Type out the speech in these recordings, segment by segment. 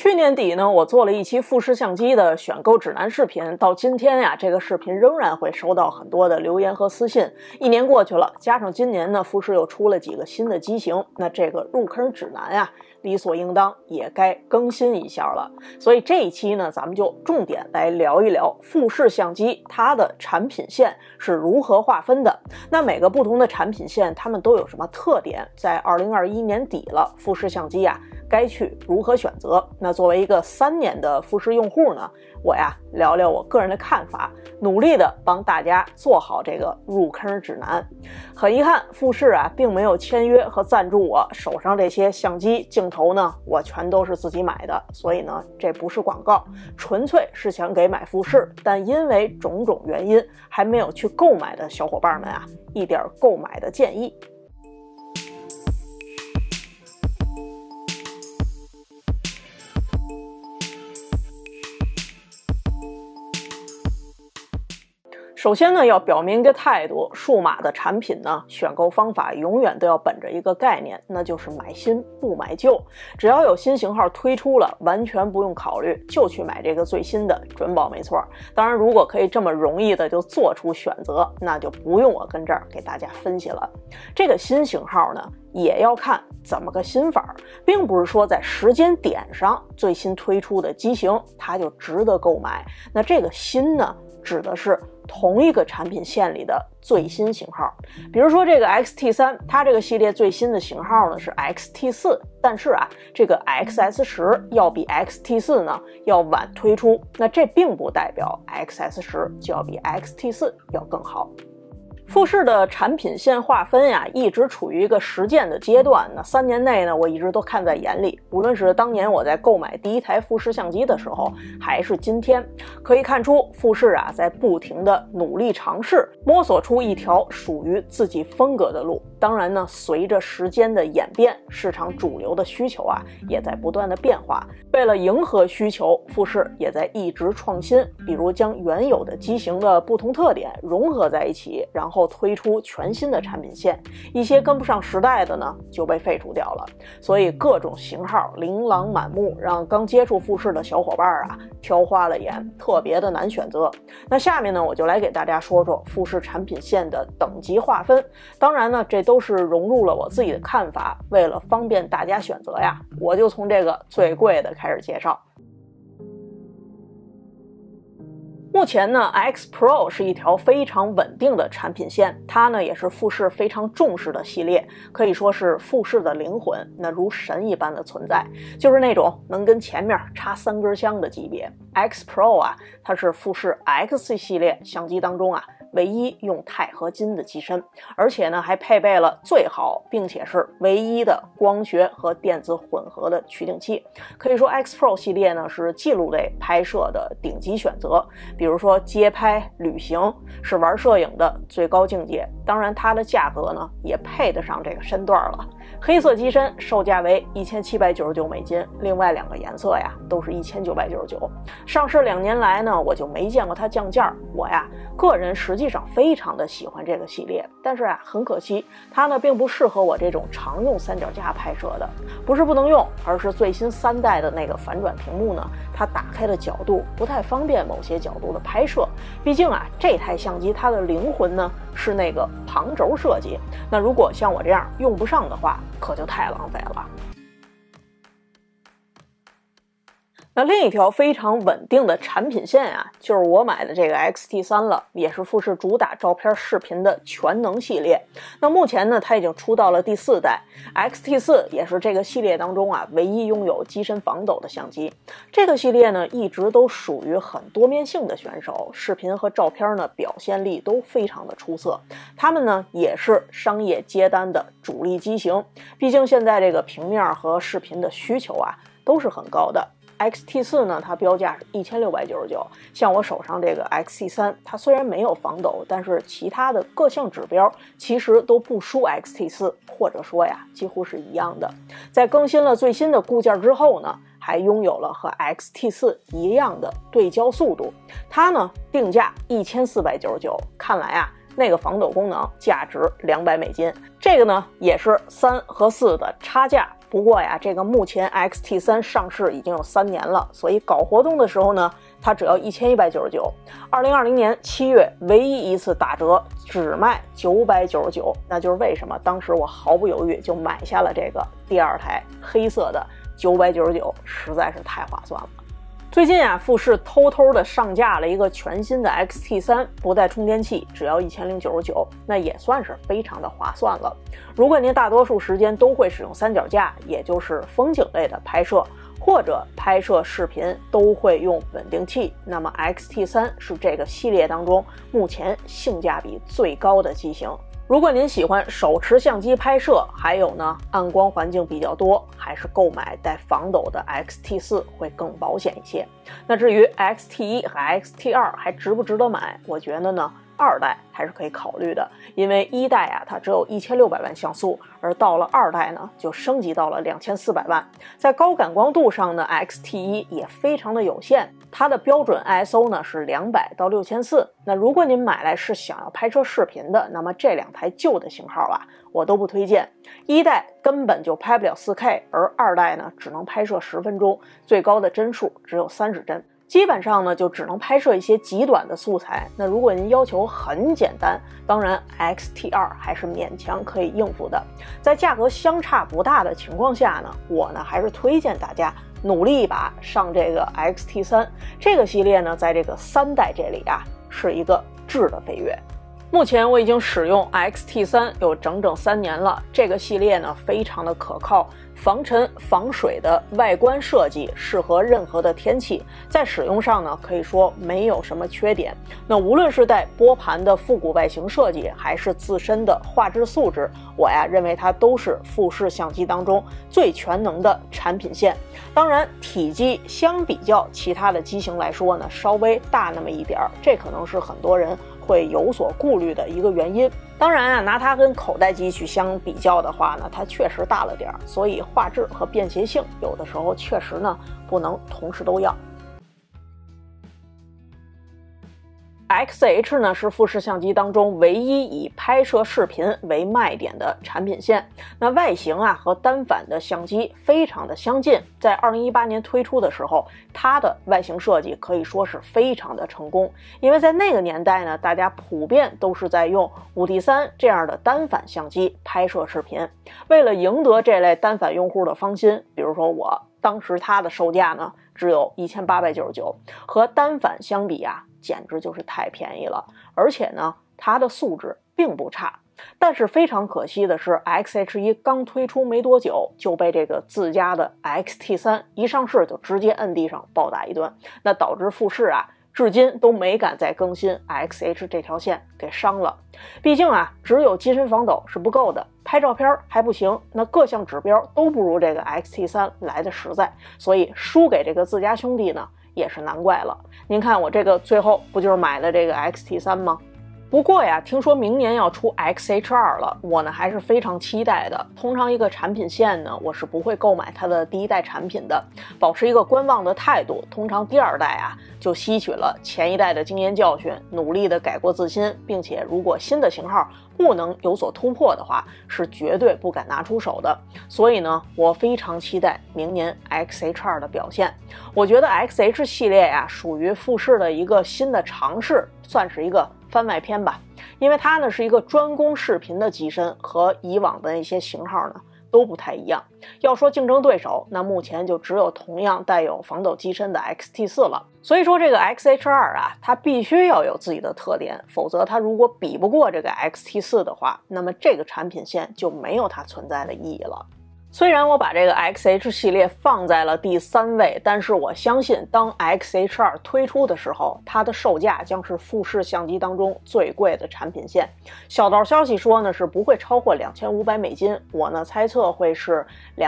去年底呢，我做了一期富士相机的选购指南视频，到今天呀，这个视频仍然会收到很多的留言和私信。一年过去了，加上今年呢，富士又出了几个新的机型，那这个入坑指南呀，理所应当也该更新一下了。所以这一期呢，咱们就重点来聊一聊富士相机它的产品线是如何划分的。那每个不同的产品线，它们都有什么特点？在2021年底了，富士相机呀，该去如何选择？那作为一个3年的富士用户呢，我呀聊聊我个人的看法，努力的帮大家做好这个入坑指南。很遗憾，富士啊并没有签约和赞助我，手上这些相机镜头呢，我全都是自己买的，所以呢这不是广告，纯粹是想给买富士但因为种种原因还没有去购买的小伙伴们啊一点购买的建议。首先呢，要表明一个态度，数码的产品呢，选购方法永远都要本着一个概念，那就是买新不买旧。只要有新型号推出了，完全不用考虑，就去买这个最新的，准保没错。当然，如果可以这么容易的就做出选择，那就不用我跟这儿给大家分析了。这个新型号呢，也要看怎么个新法，并不是说在时间点上最新推出的机型它就值得购买。那这个新呢，指的是同一个产品线里的最新型号。比如说这个 XT3， 它这个系列最新的型号呢是 XT4， 但是啊，这个 XS10 要比 XT4 呢要晚推出，那这并不代表 XS10 就要比 XT4 要更好。富士的产品线划分呀，一直处于一个实践的阶段。那3年内呢，我一直都看在眼里。无论是当年我在购买第一台富士相机的时候，还是今天，可以看出富士啊在不停的努力尝试，摸索出一条属于自己风格的路。当然呢，随着时间的演变，市场主流的需求啊也在不断的变化。为了迎合需求，富士也在一直创新，比如将原有的机型的不同特点融合在一起，然后推出全新的产品线。一些跟不上时代的呢就被废除掉了，所以各种型号琳琅满目，让刚接触富士的小伙伴啊挑花了眼，特别的难选择。那下面呢，我就来给大家说说富士产品线的等级划分。当然呢，这都是融入了我自己的看法，为了方便大家选择呀，我就从这个最贵的开始介绍。目前呢 X Pro 是一条非常稳定的产品线，它呢也是富士非常重视的系列，可以说是富士的灵魂，那如神一般的存在，就是那种能跟前面插3根香的级别。X Pro 啊，它是富士 X 系列相机当中啊唯一用钛合金的机身，而且呢还配备了最好并且是唯一的光学和电子混合的取景器。可以说 X Pro 系列呢是记录类拍摄的顶级选择，比如说街拍、旅行是玩摄影的最高境界。当然它的价格呢也配得上这个身段了。黑色机身售价为1799美金，另外2个颜色呀都是1999。上市2年来呢，我就没见过它降价。我呀个人实际上非常的喜欢这个系列，但是啊很可惜，它呢并不适合我这种常用三脚架拍摄的。不是不能用，而是最新3代的那个反转屏幕呢，它打开的角度不太方便某些角度的拍摄。毕竟啊这台相机它的灵魂呢是那个旁轴设计，那如果像我这样用不上的话，可就太浪费了。那另一条非常稳定的产品线啊，就是我买的这个 XT3 了，也是富士主打照片视频的全能系列。那目前呢，它已经出到了第4代 XT4， 也是这个系列当中啊唯一拥有机身防抖的相机。这个系列呢一直都属于很多面性的选手，视频和照片呢表现力都非常的出色。他们呢也是商业接单的主力机型，毕竟现在这个平面和视频的需求啊都是很高的。XT4 呢，它标价是1699，像我手上这个 XT3，它虽然没有防抖，但是其他的各项指标其实都不输 XT4， 或者说呀，几乎是一样的。在更新了最新的固件之后呢，还拥有了和 XT4 一样的对焦速度，它呢定价1499，看来啊，那个防抖功能价值200美金。这个呢也是3和4的差价不过呀，这个目前 XT3 上市已经有3年了，所以搞活动的时候呢，它只要1199。2020年7月唯一一次打折，只卖999，那就是为什么当时我毫不犹豫就买下了这个第2台黑色的999，实在是太划算了。最近啊，富士偷偷的上架了一个全新的 XT3，不带充电器，只要1099，那也算是非常的划算了。如果您大多数时间都会使用三脚架，也就是风景类的拍摄，或者拍摄视频都会用稳定器，那么 XT3 是这个系列当中目前性价比最高的机型。如果您喜欢手持相机拍摄，还有呢暗光环境比较多，还是购买带防抖的 XT4 会更保险一些。那至于 XT1 和 XT2 还值不值得买，我觉得呢2代还是可以考虑的，因为1代啊它只有1600万像素，而到了2代呢就升级到了2400万。在高感光度上呢 XT1 也非常的有限，它的标准 ISO 呢是200到6400。那如果您买来是想要拍摄视频的，那么这2台旧的型号啊我都不推荐。1代根本就拍不了 4K， 而2代呢只能拍摄10分钟，最高的帧数只有30帧。基本上呢就只能拍摄一些极短的素材。那如果您要求很简单，当然 XT2 还是勉强可以应付的。在价格相差不大的情况下呢，我呢还是推荐大家努力一把上这个 XT3。这个系列呢在这个3代这里啊是一个质的飞跃。目前我已经使用 XT3 有整整3年了，这个系列呢非常的可靠，防尘防水的外观设计适合任何的天气，在使用上呢可以说没有什么缺点。那无论是带拨盘的复古外形设计，还是自身的画质素质，我呀认为它都是富士相机当中最全能的产品线。当然体积相比较其他的机型来说呢稍微大那么一点，这可能是很多人会有所顾虑的一个原因。当然啊，拿它跟口袋机去相比较的话呢，它确实大了点，所以画质和便携性有的时候确实呢不能同时都要。XH 呢是富士相机当中唯一以拍摄视频为卖点的产品线。那外形啊和单反的相机非常的相近，在2018年推出的时候，它的外形设计可以说是非常的成功。因为在那个年代呢，大家普遍都是在用5D3这样的单反相机拍摄视频。为了赢得这类单反用户的芳心，比如说我当时它的售价呢只有1899，和单反相比啊简直就是太便宜了，而且呢它的素质并不差。但是非常可惜的是 XH1 刚推出没多久就被这个自家的 XT3 一上市就直接摁地上暴打一顿，那导致富士啊至今都没敢再更新 XH 这条线，给伤了。毕竟啊只有机身防抖是不够的，拍照片还不行，那各项指标都不如这个 XT3 来的实在，所以输给这个自家兄弟呢也是难怪了。您看我这个最后不就是买了这个 XT3 吗？不过呀，听说明年要出 XH2 了，我呢还是非常期待的。通常一个产品线呢，我是不会购买它的第1代产品的，保持一个观望的态度。通常第2代啊，就吸取了前1代的经验教训，努力的改过自新，并且如果新的型号不能有所突破的话，是绝对不敢拿出手的。所以呢，我非常期待明年 XH2 的表现。我觉得 XH 系列呀，属于富士的一个新的尝试，算是一个番外篇吧。因为它呢是一个专攻视频的机身，和以往的一些型号呢都不太一样。要说竞争对手，那目前就只有同样带有防抖机身的 XT4 了。所以说这个 XH2 啊，它必须要有自己的特点，否则它如果比不过这个 XT4 的话，那么这个产品线就没有它存在的意义了。虽然我把这个 XH 系列放在了第3位，但是我相信当 XH2 推出的时候，它的售价将是富士相机当中最贵的产品线。小道消息说呢是不会超过2500美金，我呢猜测会是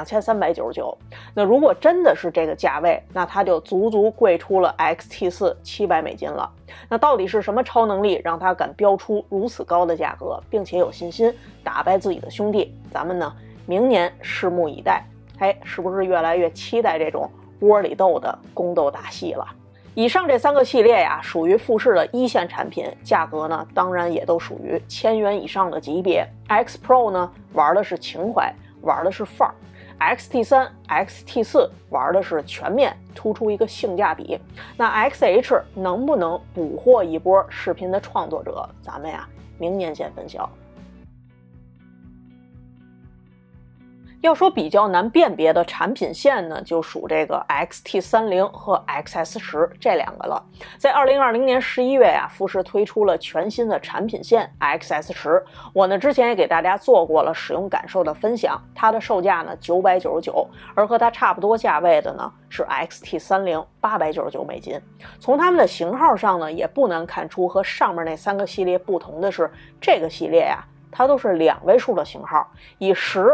2399。那如果真的是这个价位，那它就足足贵出了 XT4 700美金了。那到底是什么超能力让它敢标出如此高的价格，并且有信心打败自己的兄弟？咱们呢明年拭目以待。是不是越来越期待这种窝里斗的宫斗大戏了？以上这3个系列呀，属于富士的1线产品，价格呢当然也都属于1000元以上的级别。X Pro 呢玩的是情怀，玩的是范儿。 XT3、XT4 玩的是全面，突出一个性价比。那 XH 能不能捕获一波视频的创作者？咱们呀，明年见分晓。要说比较难辨别的产品线呢，就属这个 XT30 和 XS10这两个了。在2020年11月呀，富士推出了全新的产品线 XS10，我呢之前也给大家做过了使用感受的分享，它的售价呢999，而和它差不多价位的呢是 XT30 899美金。从它们的型号上呢，也不难看出和上面那3个系列不同的是，这个系列呀，它都是2位数的型号，以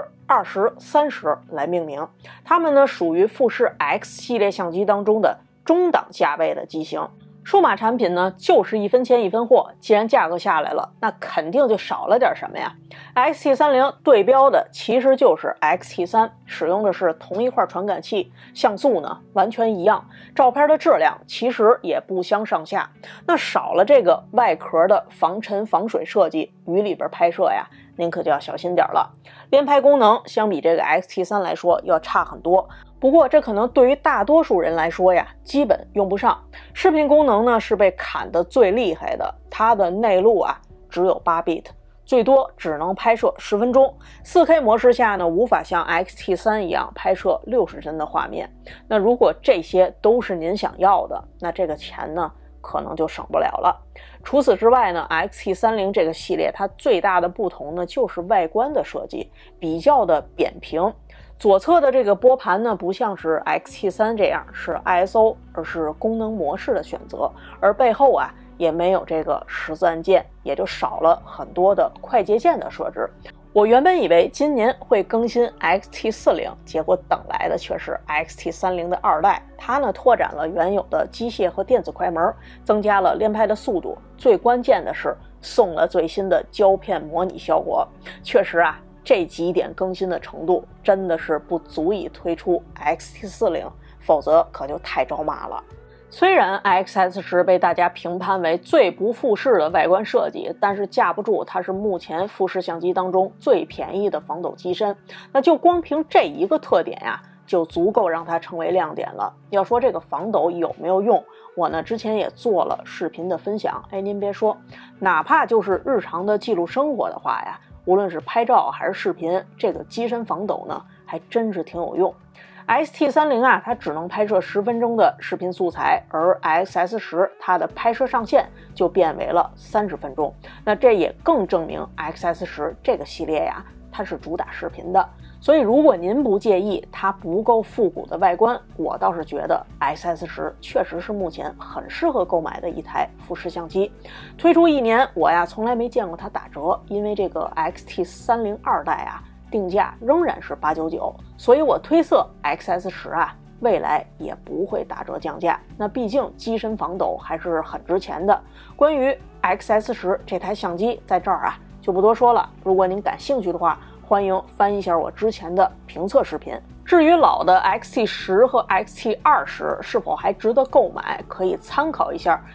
10、20、30来命名。它们呢属于富士 X 系列相机当中的中档价位的机型。数码产品呢就是一分钱一分货，既然价格下来了，那肯定就少了点什么呀。XT30 对标的其实就是 XT3， 使用的是同一块传感器，像素呢完全一样，照片的质量其实也不相上下。那少了这个外壳的防尘防水设计，雨里边拍摄呀，您可就要小心点了。连拍功能相比这个 XT3 来说要差很多，不过这可能对于大多数人来说呀，基本用不上。视频功能呢是被砍得最厉害的，它的内录啊只有8 bit， 最多只能拍摄10分钟。4K 模式下呢，无法像 XT3 一样拍摄60帧的画面。那如果这些都是您想要的，那这个钱呢可能就省不了了。除此之外呢， XT30 这个系列它最大的不同呢就是外观的设计比较的扁平。左侧的这个拨盘呢不像是 XT3 这样是 ISO， 而是功能模式的选择，而背后啊也没有这个十字按键，也就少了很多的快捷键的设置。我原本以为今年会更新 XT40， 结果等来的却是 XT30 的2代。它呢拓展了原有的机械和电子快门，增加了连拍的速度，最关键的是送了最新的胶片模拟效果。确实啊，这几点更新的程度真的是不足以推出 XT40， 否则可就太招骂了。虽然 XS10 被大家评判为最不富士的外观设计，但是架不住它是目前富士相机当中最便宜的防抖机身，那就光凭这一个特点呀，就足够让它成为亮点了。要说这个防抖有没有用，我呢之前也做了视频的分享，您别说，哪怕就是日常的记录生活的话呀，无论是拍照还是视频，这个机身防抖呢还真是挺有用。XT30 啊，它只能拍摄10分钟的视频素材，而 XS10 它的拍摄上限就变为了30分钟。那这也更证明 XS10 这个系列呀，它是主打视频的。所以如果您不介意它不够复古的外观，我倒是觉得 XS10 确实是目前很适合购买的一台富士相机。推出1年，我呀从来没见过它打折，因为这个 XT30 2代啊定价仍然是899，所以我推测 XS10 啊未来也不会打折降价。那毕竟机身防抖还是很值钱的。关于 XS10 这台相机，在这儿啊就不多说了。如果您感兴趣的话，欢迎翻一下我之前的评测视频。至于老的 XT10 和 XT20 是否还值得购买，可以参考一下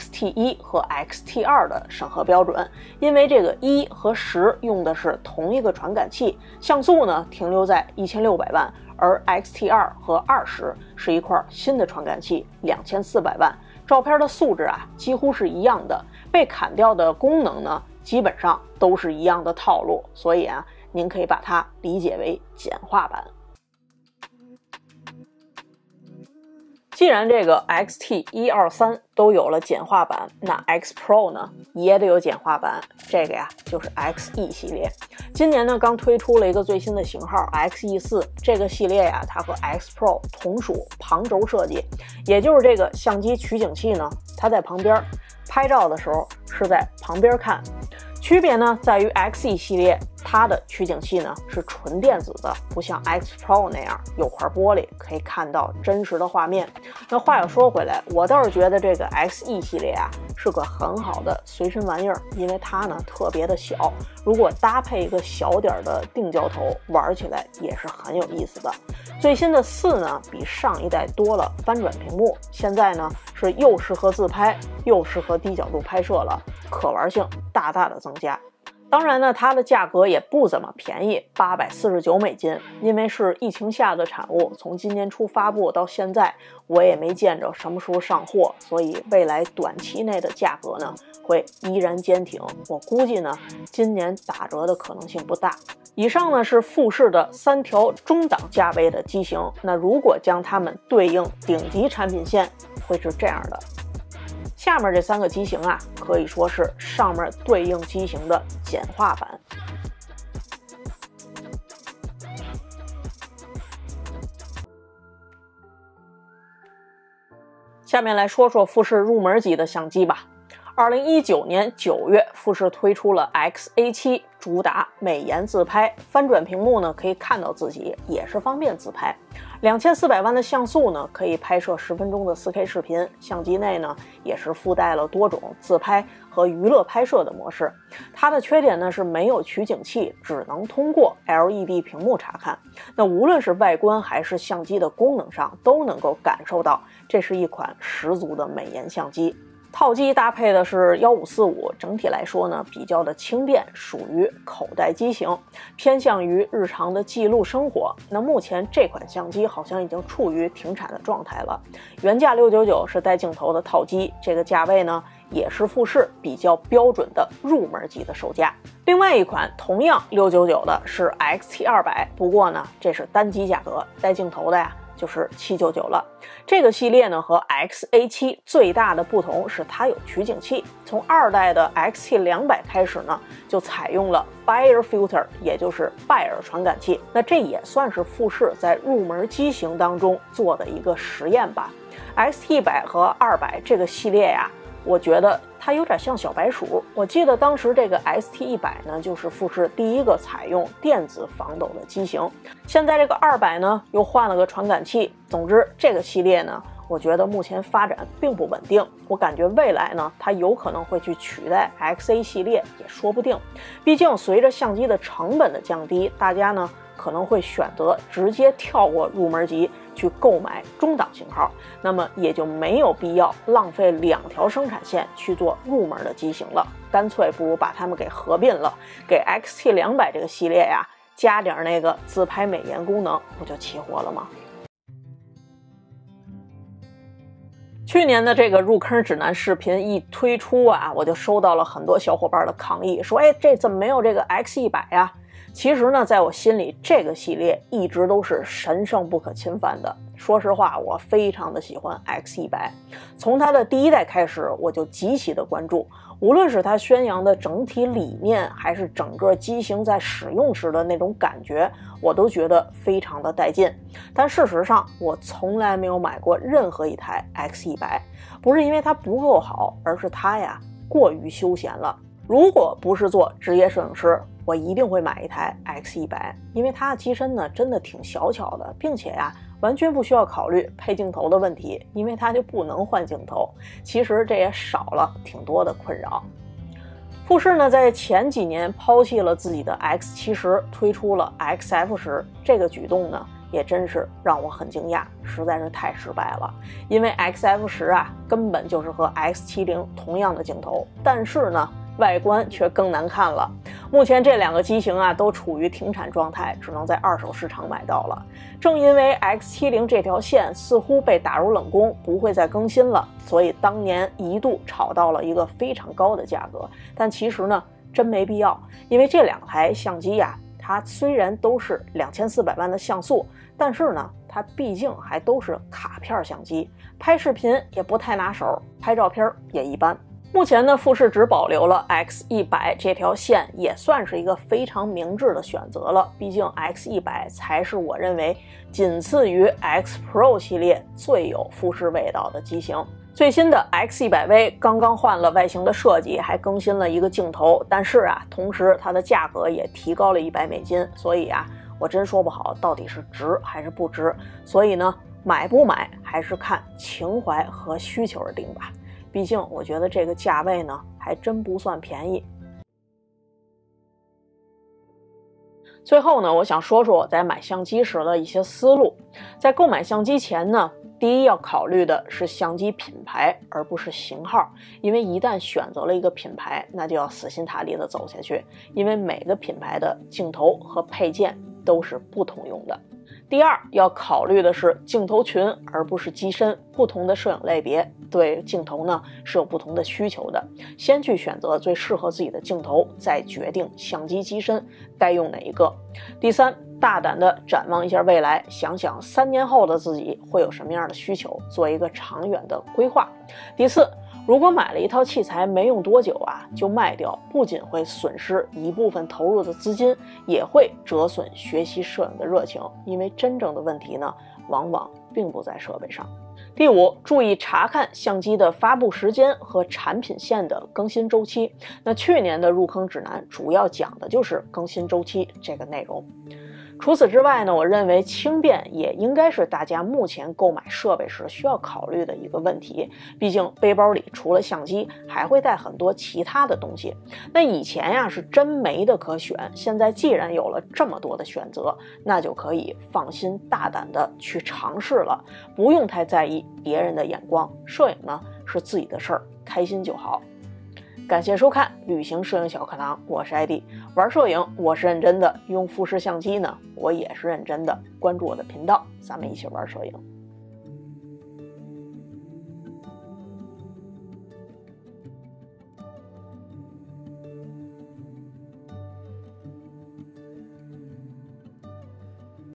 XT1 和 XT2 的审核标准，因为这个1和10用的是同一个传感器，像素呢停留在1600万，而 XT2 和20是一块新的传感器2400万，照片的素质啊几乎是一样的，被砍掉的功能呢基本上都是一样的套路，所以啊您可以把它理解为简化版。既然这个 XT1、2、3都有了简化版，那 X Pro 呢也得有简化版，这个呀就是 XE 系列。今年呢刚推出了一个最新的型号 XE4， 这个系列呀它和 X Pro 同属旁轴设计，也就是这个相机取景器呢它在旁边，拍照的时候是在旁边看。区别呢在于 XE 系列它的取景器呢是纯电子的，不像 X Pro 那样有块玻璃可以看到真实的画面。那话又说回来，我倒是觉得这个 XE 系列啊是个很好的随身玩意儿，因为它呢特别的小，如果搭配一个小点的定焦头，玩起来也是很有意思的。最新的4呢比上一代多了翻转屏幕，现在呢是又适合自拍又适合低角度拍摄了，可玩性大大的增加。 当然呢，它的价格也不怎么便宜，$849，因为是疫情下的产物，从今年初发布到现在，我也没见着什么时候上货，所以未来短期内的价格呢会依然坚挺。我估计呢，今年打折的可能性不大。以上呢是富士的3条中档价位的机型，那如果将它们对应顶级产品线，会是这样的。下面这3个机型啊，可以说是上面对应机型的简化版。下面来说说富士入门级的相机吧。2019年9月，富士推出了 XA7， 主打美颜自拍，翻转屏幕呢可以看到自己，也是方便自拍。2400万的像素呢，可以拍摄10分钟的 4K 视频。相机内呢也是附带了多种自拍和娱乐拍摄的模式。它的缺点呢是没有取景器，只能通过 LED 屏幕查看。那无论是外观还是相机的功能上，都能够感受到这是一款十足的美颜相机。套机搭配的是1545，整体来说呢比较的轻便，属于口袋机型，偏向于日常的记录生活。那目前这款相机好像已经处于停产的状态了，原价699是带镜头的套机，这个价位呢也是富士比较标准的入门级的售价。另外一款同样699的是 XT200， 不过呢这是单机价格，带镜头的呀就是799了。这个系列呢和 XA7 最大的不同是它有取景器，从2代的 XT200 开始呢就采用了 Bayer Filter， 也就是拜耳传感器。那这也算是富士在入门机型当中做的一个实验吧。XT100 和200这个系列呀，我觉得它有点像小白鼠。我记得当时这个 XT100 呢，就是富士第一个采用电子防抖的机型。现在这个200呢，又换了个传感器。总之，这个系列呢，我觉得目前发展并不稳定。我感觉未来呢，它有可能会去取代 XA 系列，也说不定。毕竟随着相机的成本的降低，大家呢可能会选择直接跳过入门级去购买中档型号，那么也就没有必要浪费2条生产线去做入门的机型了，干脆不如把它们给合并了，给 XT200 这个系列呀加点那个自拍美颜功能，不就齐活了吗？去年的这个入坑指南视频一推出啊，我就收到了很多小伙伴的抗议，说这怎么没有这个 X100 呀？其实呢，在我心里，这个系列一直都是神圣不可侵犯的。说实话，我非常的喜欢 X100， 从它的第1代开始，我就极其的关注。无论是它宣扬的整体理念，还是整个机型在使用时的那种感觉，我都觉得非常的带劲。但事实上，我从来没有买过任何一台 X100， 不是因为它不够好，而是它呀过于休闲了。如果不是做职业摄影师，我一定会买一台 X100， 因为它的机身呢真的挺小巧的，并且呀完全不需要考虑配镜头的问题，因为它就不能换镜头。其实这也少了挺多的困扰。富士呢在前几年抛弃了自己的 X70， 推出了 XF10， 这个举动呢也真是让我很惊讶，实在是太失败了。因为 XF10 啊根本就是和 X70 同样的镜头，但是呢外观却更难看了。目前这2个机型啊都处于停产状态，只能在二手市场买到了。正因为 X70 这条线似乎被打入冷宫，不会再更新了，所以当年一度炒到了一个非常高的价格。但其实呢真没必要，因为这2台相机呀，它虽然都是2400万的像素，但是呢它毕竟还都是卡片相机，拍视频也不太拿手，拍照片也一般。目前呢，富士只保留了 X100 这条线，也算是一个非常明智的选择了。毕竟 X100 才是我认为仅次于 X Pro 系列最有富士味道的机型。最新的 X100V 刚刚换了外形的设计，还更新了一个镜头，但是啊，同时它的价格也提高了$100，所以啊，我真说不好到底是值还是不值。所以呢，买不买还是看情怀和需求而定吧。毕竟我觉得这个价位呢还真不算便宜。最后呢，我想说说我在买相机时的一些思路。在购买相机前呢， 第一要考虑的是相机品牌，而不是型号，因为一旦选择了一个品牌，那就要死心塌地的走下去，因为每个品牌的镜头和配件都是不通用的。第二要考虑的是镜头群，而不是机身。不同的摄影类别对镜头呢是有不同的需求的，先去选择最适合自己的镜头，再决定相机机身该用哪一个。第三，大胆的展望一下未来，想想3年后的自己会有什么样的需求，做一个长远的规划。第四，如果买了一套器材没用多久就卖掉，不仅会损失一部分投入的资金，也会折损学习摄影的热情，因为真正的问题呢往往并不在设备上。第五，注意查看相机的发布时间和产品线的更新周期。那去年的入坑指南主要讲的就是更新周期这个内容。除此之外呢，我认为轻便也应该是大家目前购买设备时需要考虑的一个问题。毕竟背包里除了相机还会带很多其他的东西。那以前是真没得可选，现在既然有了这么多的选择，那就可以放心大胆的去尝试了，不用太在意别人的眼光。摄影呢是自己的事儿，开心就好。感谢收看旅行摄影小课堂，我是艾迪。玩摄影我是认真的，用富士相机呢我也是认真的。关注我的频道，咱们一起玩摄影。